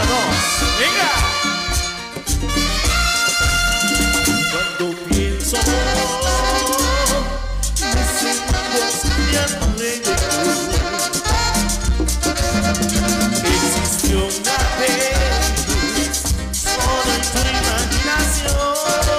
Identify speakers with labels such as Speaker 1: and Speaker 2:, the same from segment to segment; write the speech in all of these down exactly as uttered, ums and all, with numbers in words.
Speaker 1: dos. Venga. Cuando pienso, me siento de alrededor. Existió una vez, solo en tu imaginación.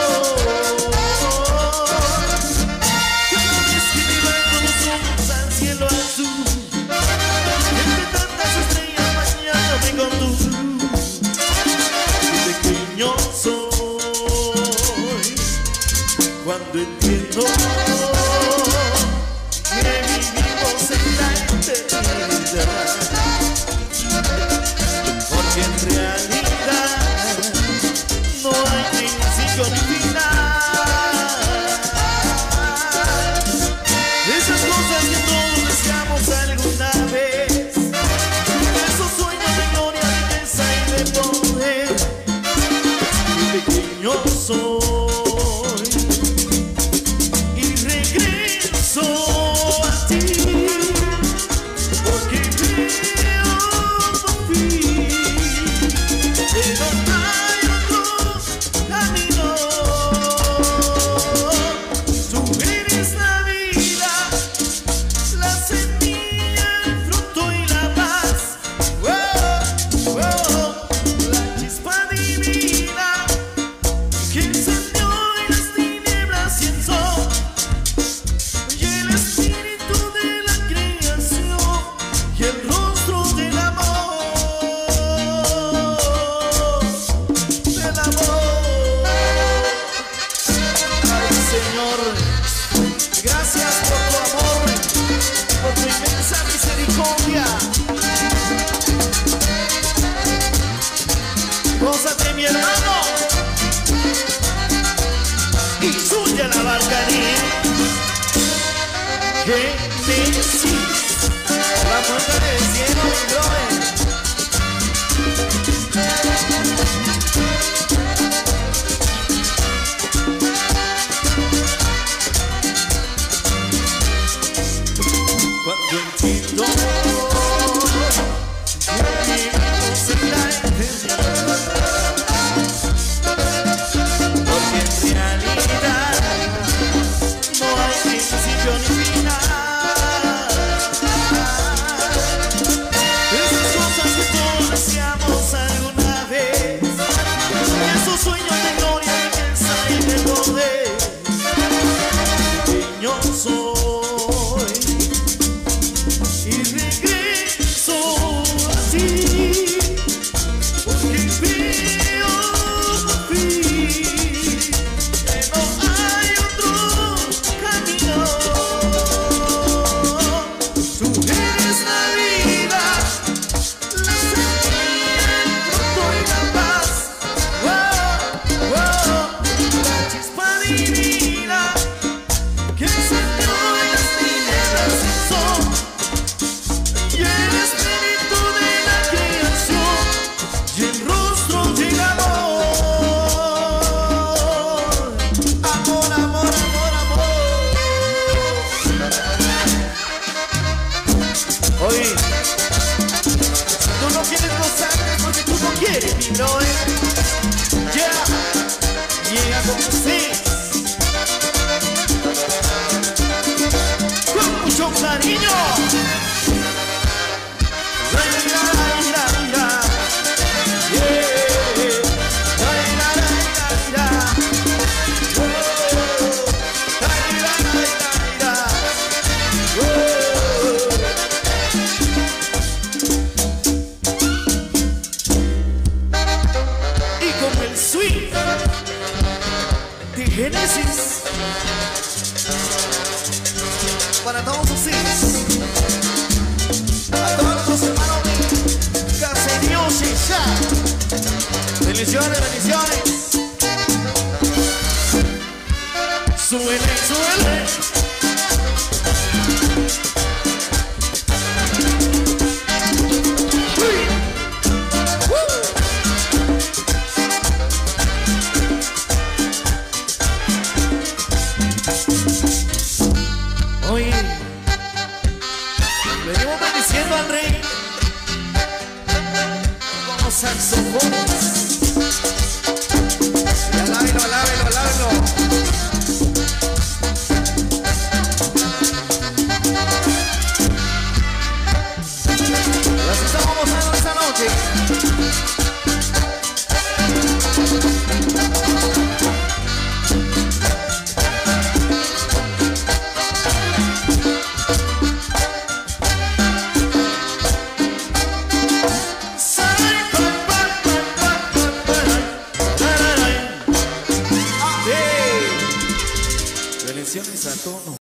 Speaker 1: Cada vez que me bajo los ojos al cielo azul, entre tantas estrellas bañándome con tu luz. Qué pequeño soy cuando entiendo que vivimos en la eternidad. Porque en realidad no hay principio ni final. Esas cosas que todos deseamos alguna vez, esos sueños de gloria, de belleza y de poder. Qué pequeño soy y regreso a ti, porque creo por fin. Pero hay otro camino. Tú eres la vida, la semilla, el fruto y la paz. Oh, oh, la chispa divina que encendió en las tinieblas y el sol, y el espíritu de la creación y el rostro del amor. Del amor. Ay, Señor, gracias por tu amor, por tu inmensa misericordia. Gózate, mi hermano, y suya la Barcaní. Génesis, la puerta del cielo, mi brother. Cuando entiendo que vivimos en la eternidad, porque en realidad no hay principio ni final. Esas cosas que todos deseamos alguna vez, esos sueños de gloria, de belleza y de poder. Pequeño soy y regreso a ti, porque creo por fin que no hay otro camino. Tú eres la vida, la semilla, el fruto y la paz. Oh, oh, la chispa divina que encendió en las tinieblas el sol, y el espíritu de la creación y el rostro del amor. Amor, amor, amor, amor. Oye, tú no quieres gozar porque tú no quieres, mi brother. Yeah, llega con ustedes con mucho cariño. La, la, la, la, yeah. La, la, la, la, la. Oh, la, la, la, la, la. Oh. Y con el swing de Génesis para todos ustedes, para todos los hermanos de Caserío Shisha. Bendiciones, bendiciones. Suele, suele. Uy. Woo. Oye, venimos bendiciendo al Rey. saxofones.